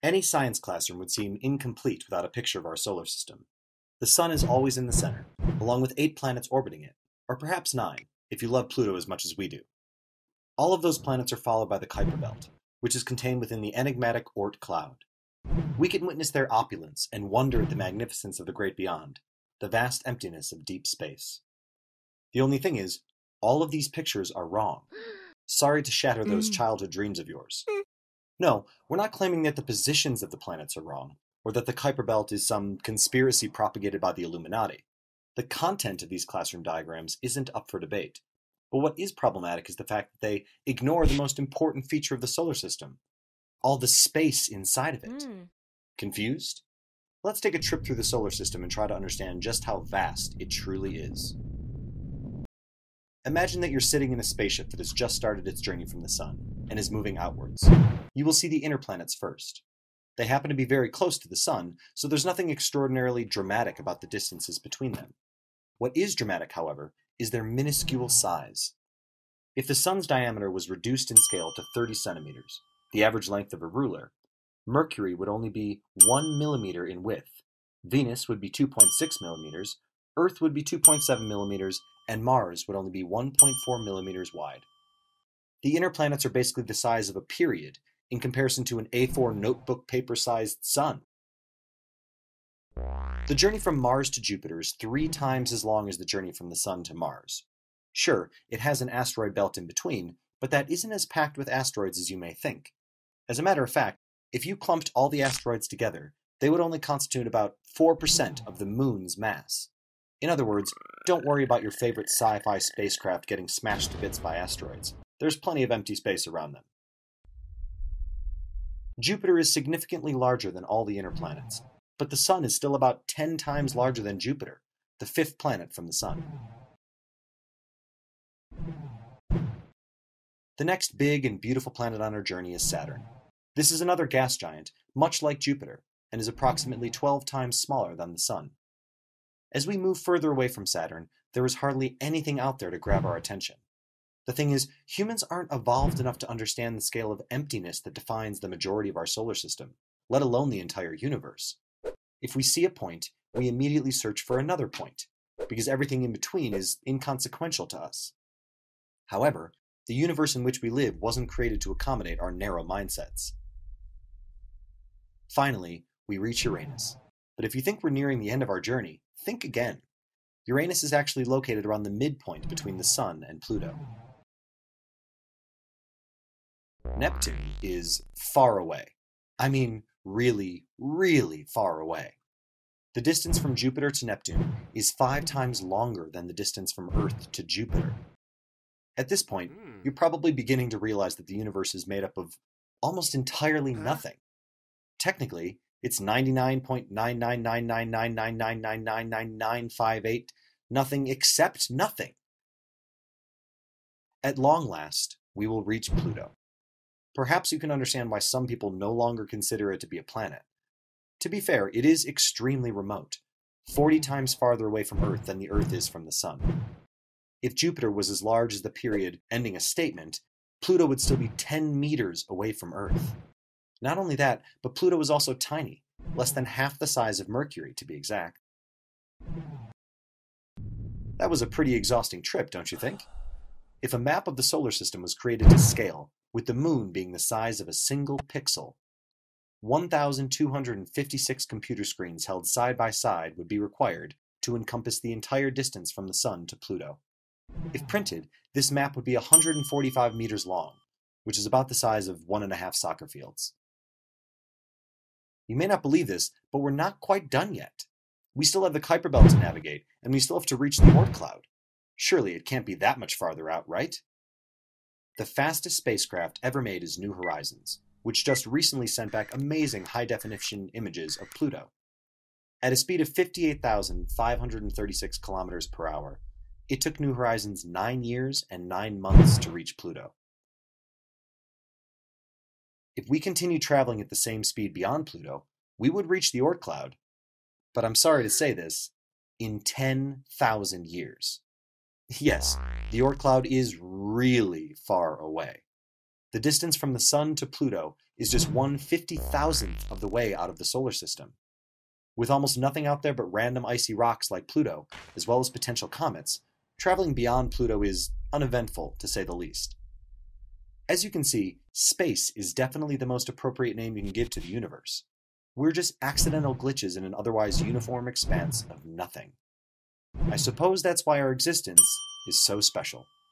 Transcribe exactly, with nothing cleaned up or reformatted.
Any science classroom would seem incomplete without a picture of our solar system. The Sun is always in the center, along with eight planets orbiting it, or perhaps nine, if you love Pluto as much as we do. All of those planets are followed by the Kuiper Belt, which is contained within the enigmatic Oort cloud. We can witness their opulence and wonder at the magnificence of the great beyond, the vast emptiness of deep space. The only thing is, all of these pictures are wrong. Sorry to shatter those childhood dreams of yours. No, we're not claiming that the positions of the planets are wrong, or that the Kuiper Belt is some conspiracy propagated by the Illuminati. The content of these classroom diagrams isn't up for debate. But what is problematic is the fact that they ignore the most important feature of the solar system, all the space inside of it. Mm. Confused? Let's take a trip through the solar system and try to understand just how vast it truly is. Imagine that you're sitting in a spaceship that has just started its journey from the Sun and is moving outwards. You will see the inner planets first. They happen to be very close to the Sun, so there's nothing extraordinarily dramatic about the distances between them. What is dramatic, however, is their minuscule size. If the Sun's diameter was reduced in scale to thirty centimeters, the average length of a ruler, Mercury would only be one millimeter in width, Venus would be two point six millimeters, Earth would be two point seven millimeters, and Mars would only be one point four millimeters wide. The inner planets are basically the size of a period in comparison to an A four notebook paper-sized sun. The journey from Mars to Jupiter is three times as long as the journey from the Sun to Mars. Sure, it has an asteroid belt in between, but that isn't as packed with asteroids as you may think. As a matter of fact, if you clumped all the asteroids together, they would only constitute about four percent of the Moon's mass. In other words, don't worry about your favorite sci-fi spacecraft getting smashed to bits by asteroids. There's plenty of empty space around them. Jupiter is significantly larger than all the inner planets, but the Sun is still about ten times larger than Jupiter, the fifth planet from the Sun. The next big and beautiful planet on our journey is Saturn. This is another gas giant, much like Jupiter, and is approximately twelve times smaller than the Sun. As we move further away from Saturn, there is hardly anything out there to grab our attention. The thing is, humans aren't evolved enough to understand the scale of emptiness that defines the majority of our solar system, let alone the entire universe. If we see a point, we immediately search for another point, because everything in between is inconsequential to us. However, the universe in which we live wasn't created to accommodate our narrow mindsets. Finally, we reach Uranus. But if you think we're nearing the end of our journey, think again. Uranus is actually located around the midpoint between the Sun and Pluto. Neptune is far away. I mean, really, really far away. The distance from Jupiter to Neptune is five times longer than the distance from Earth to Jupiter. At this point, you're probably beginning to realize that the universe is made up of almost entirely nothing. Technically, it's ninety-nine point nine nine nine nine nine nine nine nine nine nine nine five eight, nothing except nothing. At long last, we will reach Pluto. Perhaps you can understand why some people no longer consider it to be a planet. To be fair, it is extremely remote, forty times farther away from Earth than the Earth is from the Sun. If Jupiter was as large as the period ending a statement, Pluto would still be ten meters away from Earth. Not only that, but Pluto is also tiny, less than half the size of Mercury, to be exact. That was a pretty exhausting trip, don't you think? If a map of the solar system was created to scale, with the Moon being the size of a single pixel, one thousand two hundred fifty-six computer screens held side by side would be required to encompass the entire distance from the Sun to Pluto. If printed, this map would be one hundred forty-five meters long, which is about the size of one and a half soccer fields. You may not believe this, but we're not quite done yet. We still have the Kuiper Belt to navigate, and we still have to reach the Oort cloud. Surely it can't be that much farther out, right? The fastest spacecraft ever made is New Horizons, which just recently sent back amazing high-definition images of Pluto. At a speed of fifty-eight thousand five hundred thirty-six kilometers per hour, it took New Horizons nine years and nine months to reach Pluto. If we continue traveling at the same speed beyond Pluto, we would reach the Oort cloud, but I'm sorry to say this, in ten thousand years. Yes, the Oort cloud is really far away. The distance from the Sun to Pluto is just one fifty-thousandth of the way out of the solar system. With almost nothing out there but random icy rocks like Pluto, as well as potential comets, traveling beyond Pluto is uneventful, to say the least. As you can see, space is definitely the most appropriate name you can give to the universe. We're just accidental glitches in an otherwise uniform expanse of nothing. I suppose that's why our existence is so special.